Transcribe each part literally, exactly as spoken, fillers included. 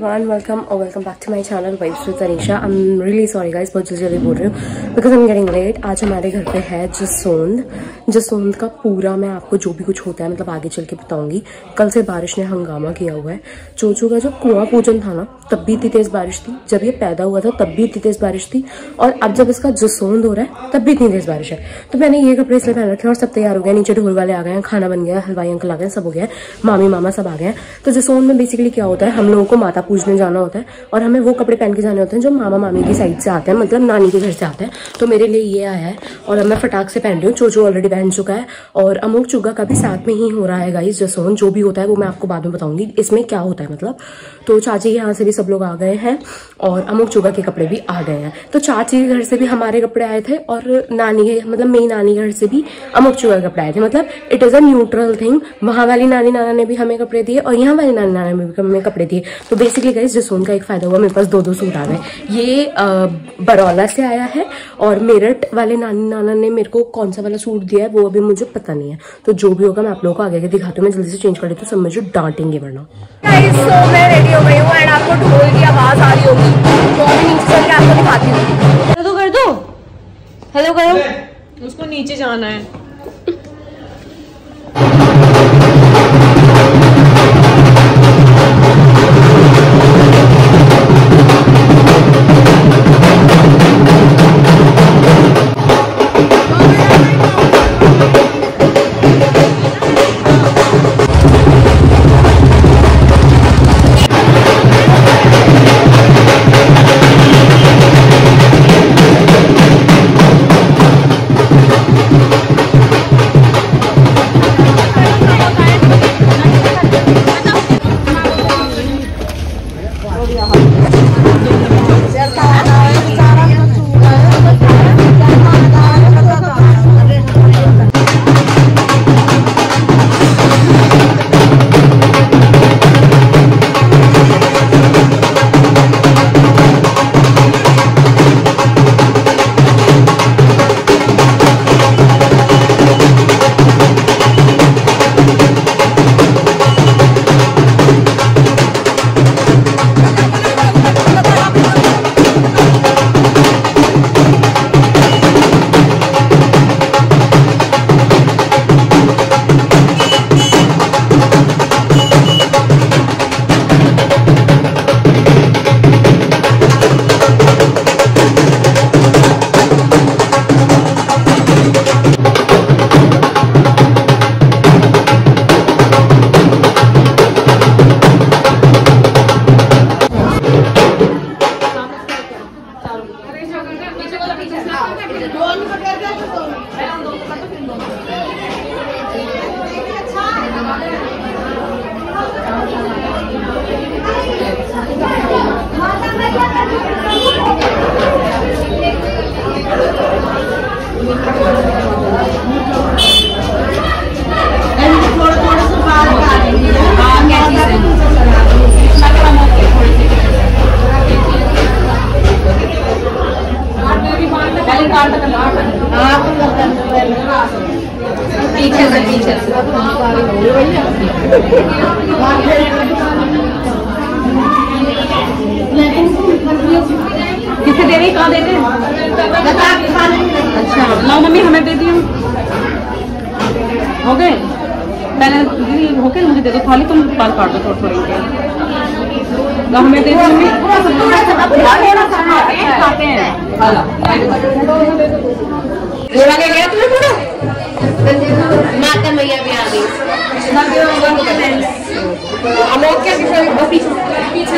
Everyone, welcome और welcome back to my channel vibes with Tanisha. I am really sorry guys, बहुत जल्दी जल्दी बोल रही हूँ because I am getting late. आज हमारे घर पे है जसोंद। जसोंद का पूरा मैं आपको जो भी कुछ होता है मतलब आगे चल के बताऊंगी। कल से बारिश ने हंगामा किया हुआ है। चोचू का जो कुआं पूजन था ना, तब भी इतनी तेज बारिश थी। जब ये पैदा हुआ था तब भी इतनी तेज बारिश थी, और अब जब इसका जसोंद हो रहा है तब भी इतनी तेज बारिश है। तो मैंने ये कपड़े इसलिए पहन रखे और सब तैयार हो गया। नीचे ढोल वाले आ गए हैं, खाना बन गया, हलवाई अंकल आ गए, सब हो गया, मामी मामा सब आ गए हैं। तो जसोंद में बेसिकली क्या होता है, हम लोगों को माता पूजने जाना होता है और हमें वो कपड़े पहन के जाने होते हैं जो मामा मामी की साइड से आते हैं, मतलब नानी के घर से आते हैं। तो मेरे लिए ये आया है और अब मैं फटाक से पहन रही हूँ। चोचू ऑलरेडी पहन चुका है और अमोक चुग्गा का भी साथ में ही हो रहा है गाइस। जसोंद जो भी होता है वो मैं आपको बाद में बताऊंगी इसमें क्या होता है मतलब। तो चाची के यहाँ से भी सब लोग आ गए हैं और अमोक चुग्गा के कपड़े भी आ गए हैं। तो चाची के घर से भी हमारे कपड़े आए थे और नानी के मतलब मेरी नानी घर से भी अमोक चुग्गा के कपड़े आए थे। मतलब it is a neutral thing. वहां वाली नानी नाना ने भी हमें कपड़े दिए और यहाँ वाली नानी नाना ने भी हमें कपड़े दिए। तो बेसिकली गाइस जसोंद का एक फायदा हुआ, मेरे पास दो दो सूट आ गए। ये बरौला से आया है और मेरठ वाले नानी नाना ने मेरे को कौन सा वाला सूट दिया है वो अभी मुझे पता नहीं है। तो जो भी होगा मैं आप लोगों को आगे आगे दिखाती हूँ। मैं जल्दी से चेंज कर देती हूँ, सब मुझे डांटेंगे वरना। तो मैं रेडी हो गई हूँ एंड आपको ढोल की आवाज आ रही होगी तो अभी नीचे चल के आपको दिखाती हूँ। तो कर दो, हेलो करो। उसको नीचे जाना है। पीछे से पीछे से किसे दे रही, कहाँ दे रहे? अच्छा लाओ मम्मी हमें दे दियो। हो गए पहले दीदी, हो गए मुझे दे दो थाली, तुम बाल काट दो थोड़ी थोड़ी के। हमें दे दो मम्मी, खाते हैं। जोड़ा के गया तुम्हें पूरा माता मैया भी आ गई। अमोक के पीछे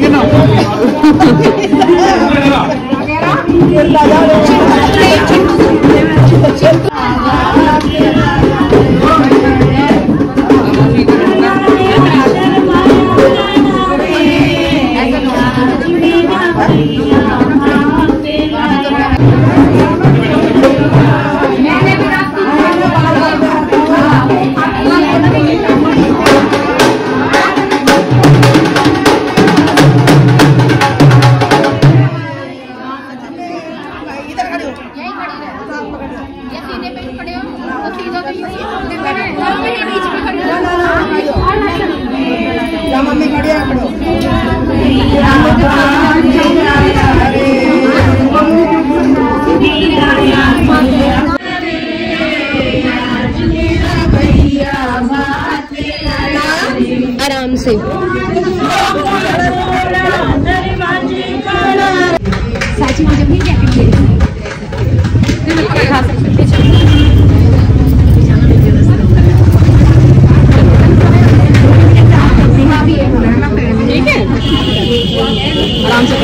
आराम से साची मुझे भी जैकेट दे खा सकते ठीक है आराम से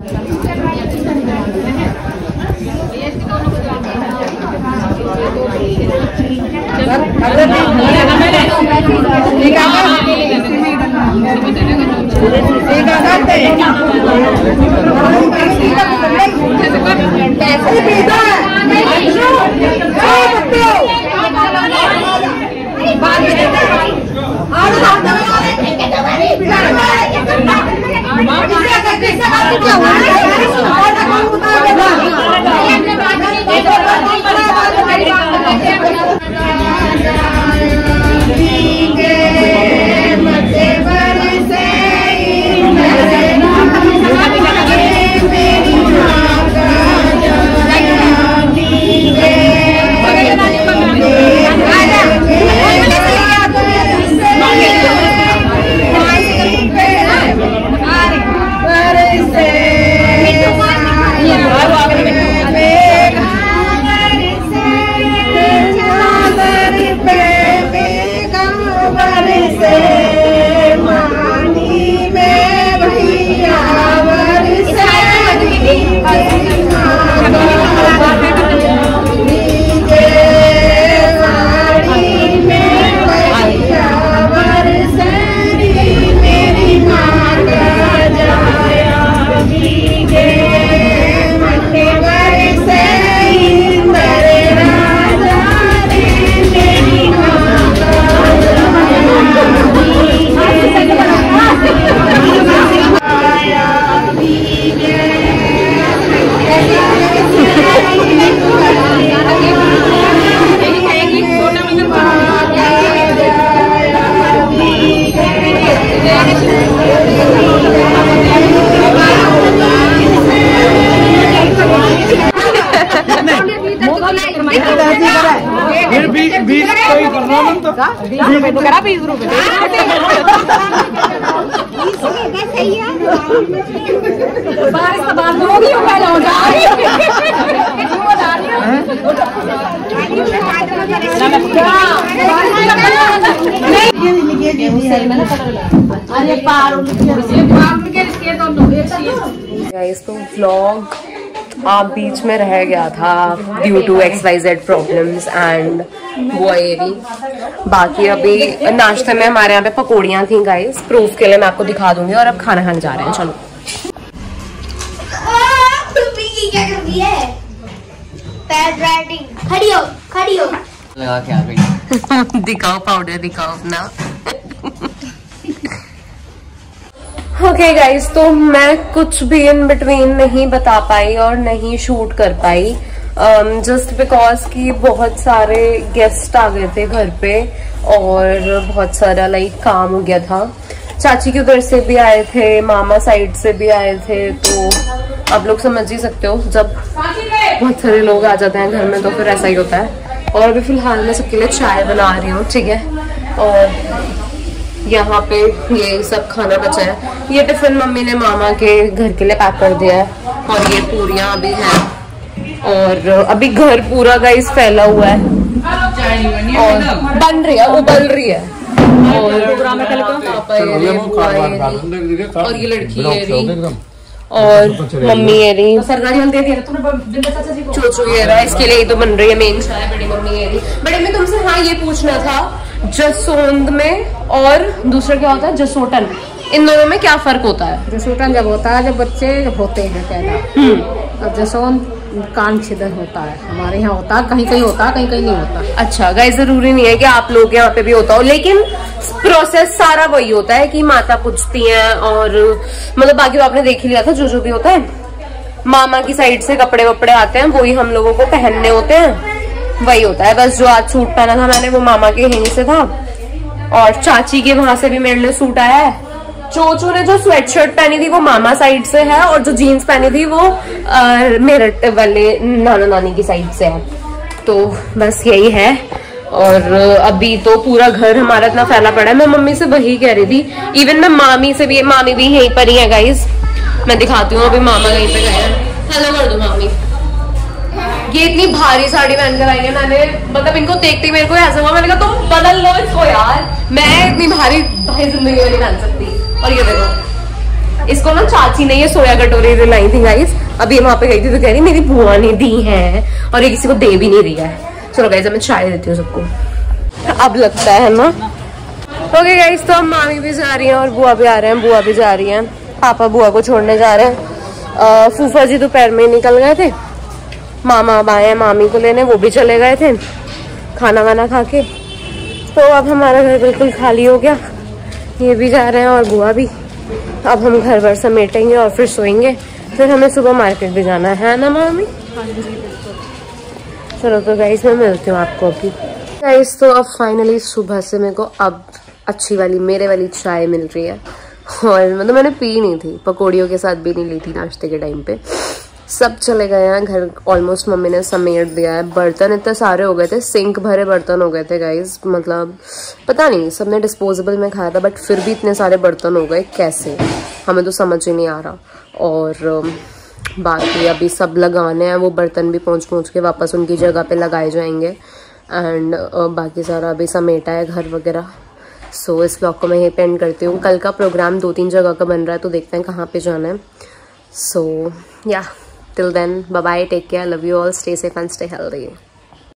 करा बीस रुपए बारिश का बाद होगी तो व्लॉग आप बीच में रह गया था due to X Y Z problems and वो एरी। बाकी अभी नाश्ते में हमारे यहाँ पे पकौड़ियाँ थी गाइस, प्रूफ के लिए मैं आपको दिखा दूंगी। और अब खाना खाने जा रहे हैं, चलो। क्या कर रही है? पैड राइटिंग खड़ी हो खड़ी हो लगा के आ गई। दिखाओ पाउडर दिखाओ अपना। ओके गाइस, तो मैं कुछ भी इन बिटवीन नहीं बता पाई और नहीं शूट कर पाई, जस्ट um, बिकॉज कि बहुत सारे गेस्ट आ गए थे घर पे और बहुत सारा लाइक काम हो गया था। चाची के उधर से भी आए थे, मामा साइड से भी आए थे, तो आप लोग समझ ही सकते हो जब बहुत सारे लोग आ जाते हैं घर में तो फिर ऐसा ही होता है। और अभी फिलहाल मैं सबके लिए चाय बना रही हूँ, ठीक है। और यहाँ पे ये सब खाना बचा है। ये टिफिन मम्मी ने मामा के घर के लिए पैक कर दिया है और ये पूरियां अभी हैं। और अभी घर पूरा गाइस फैला हुआ है और बन रही है, उबल रही है। और प्रोग्राम है कल का। पापा ये रही, बुआ ये रही, और ये लड़की ये रही, और मम्मी ये रही, सरकारी हल दे दिया चोचू ये रहा। इसके लिए तो बन रही है मेन चाय। बड़ी मम्मी ये रही। बड़ी मम्मी तुमसे हाँ ये पूछना था, जसोंद में और दूसरा क्या होता है जसोटन, इन दोनों में क्या फर्क होता है? जसोटन जब होता है जब बच्चे जब होते हैं पैदा, और जसोंद कान छिदन होता है। हमारे यहाँ होता है, कहीं कहीं होता है, कहीं कहीं नहीं होता। अच्छा गाइस, जरूरी नहीं है कि आप लोग यहाँ पे भी होता हो, लेकिन प्रोसेस सारा वही होता है कि माता पूछती हैं, और मतलब बाकी तो आपने देख ही लिया था जो जो भी होता है। मामा की साइड से कपड़े वपड़े आते हैं, वही हम लोगों को पहनने होते हैं, वही होता है। बस जो आज सूट पहना था मैंने वो मामा के यहीं से था, और चाची के वहां से भी मेरे लिए सूट आया है। चोचू ने जो स्वेटशर्ट पहनी थी वो मामा साइड से है, और जो जीन्स पहनी थी वो मेरठ वाले नाना नानी की साइड से है। तो बस यही है। और अभी तो पूरा घर हमारा इतना फैला पड़ा है। मैं मम्मी से वही कह रही थी, इवन मैं मामी से भी, मामी भी यहीं पर ही है गाइस, मैं दिखाती हूँ। अभी मामा यहीं पे गए हैं। हेलो कर दो मामी। ये इतनी भारी साड़ी पहन कर आई है, मैंने मतलब इनको देखते ही मेरे को ऐसा हुआ, मैंने कहा तुम बदल लो इसको यार, मैं इतनी भारी भारी जिंदगी में नहीं पहन सकती। और ये देखो, इसको ना चाची ने ये सोया कटोरी दिलाई थी गाइस। अभी वहां पे गई थी तो कह रही मेरी बुआ ने दी है, और ये किसी को दे भी नहीं दिया है। चलो गाइस, मैं चाय देती हूँ सबको, अब लगता है ना। ओके गाइस, तो अब मामी भी जा रही हैं और बुआ भी आ रहे हैं, बुआ भी जा रही हैं, पापा बुआ को छोड़ने जा रहे हैं। फूफा जी दोपहर में निकल गए थे, मामा अब आए हैं मामी को लेने, वो भी चले गए थे खाना वाना खा के। तो अब हमारा घर बिल्कुल खाली हो गया, ये भी जा रहे हैं और बुआ भी। अब हम घर भर समेटेंगे और फिर सोएंगे, फिर हमें सुबह मार्केट भी जाना है ना मामी? चलो तो गाइस मैं मिलती हूँ आपको अभी। गाइस तो अब फाइनली सुबह से मेरे को अब अच्छी वाली मेरे वाली चाय मिल रही है, और मतलब मैंने पी नहीं थी, पकौड़ियों के साथ भी नहीं ली थी नाश्ते के टाइम पे। सब चले गए हैं घर, ऑलमोस्ट मम्मी ने समेट दिया है। बर्तन इतने सारे हो गए थे, सिंक भरे बर्तन हो गए थे गाइस, मतलब पता नहीं सबने डिस्पोजेबल में खाया था, बट फिर भी इतने सारे बर्तन हो गए कैसे, हमें तो समझ ही नहीं आ रहा। और बाकी अभी सब लगाने हैं, वो बर्तन भी पहुंच पहुंच के वापस उनकी जगह पे लगाए जाएंगे। एंड बाकी सारा अभी समेटा है घर वगैरह। सो इस ब्लॉग को मैं यहीं पे एंड करती हूँ। कल का प्रोग्राम दो तीन जगह का बन रहा है, तो देखते हैं कहाँ पे जाना है। सो या till then, bye bye, take care, love you all, stay safe and stay healthy.